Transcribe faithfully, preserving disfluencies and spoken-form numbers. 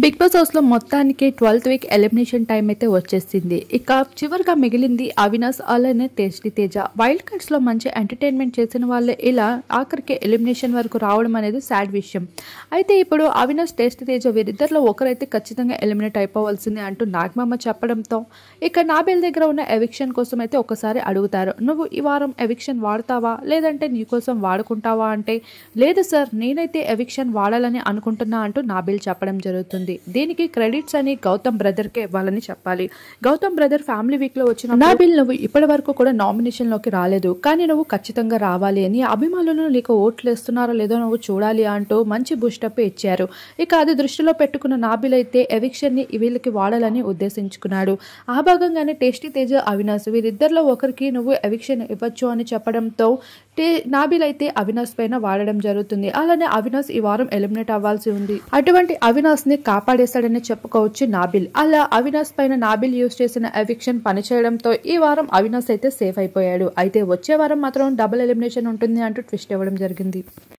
Big boss house లో మొత్తానికి twelfth week elimination time అయితే వచ్చేసింది. ఇక చివరిగా మిగిలింది అవినాష్ అలానే టేస్టీ తేజ. వైల్డ్ కార్డ్స్ లో మంచి ఎంటర్టైన్మెంట్ చేసిన వాళ్ళే ఇలా ఆఖరికి ఎలిమినేషన్ వరకు రావడం అనేది సాడ్ విషయం. అయితే ఇప్పుడు అవినాష్ టేస్టీ తేజ వీరిద్దరిలో ఒకరైతే ఖచ్చితంగా ఎలిమినేట్ అయిపోవాల్సిందే అంటూ నాగమామ చెప్పడంతో ఇక నాబెల్ దగ్గర ఉన్న ఎవిక్షన్ కోసం అయితే ఒకసారి అడుగుతారు. నువ్వు ఈ వారం ఎవిక్షన్ వాడతావా లేదంటే నీకోసం వాడుకుంటావా అంటే లేదు సార్ నేనైతే ఎవిక్షన్ వాడాలని అనుకుంటున్నా అంటూ నాబెల్ చెప్పడం జరుగుతుంది. దీనికి క్రెడిట్స్ అని గౌతమ్ బ్రదర్ కే ఇవ్వాలని చెప్పాలి. గౌతమ్ బ్రదర్ ఫ్యామిలీ వీక్ లో వచ్చిన నాబిల్ నువ్వు ఇప్పటి వరకు కూడా నామినేషన్ లోకి రాలేదు కానీ నువ్వు ఖచ్చితంగా రావాలి అని అభిమానులు నీకు ఓట్లు వేస్తున్నారో లేదో నువ్వు చూడాలి అంటూ మంచి బూస్టప్ ఇచ్చారు. ఇక అది దృష్టిలో పెట్టుకున్న నాబిల్ అయితే ఎవిక్షన్ ని వీళ్ళకి వాడాలని ఉద్దేశించుకున్నాడు. ఆ భాగంగానే టేస్టీ తేజ అవినాష్ వీరిద్దరిలో ఒకరికి నువ్వు ఎవిక్షన్ ఇవ్వచ్చు అని చెప్పడంతో టే నాబిల్ అయితే అవినాష్ పైన వాడడం జరుగుతుంది. అలానే అవినాష్ ఈ వారం ఎలిమినేట్ అవ్వాల్సి ఉంది. అటువంటి అవినాష్ ని కాపాడేశాడని చెప్పుకోవచ్చు నాబిల్. అలా అవినాష్ పైన నాబిల్ యూజ్ చేసిన ఎవిక్షన్ పనిచేయడంతో ఈ వారం అవినాష్ అయితే సేఫ్ అయిపోయాడు. అయితే వచ్చే వారం మాత్రం డబుల్ ఎలిమినేషన్ ఉంటుంది అంటూ ట్విస్ట్ ఇవ్వడం జరిగింది.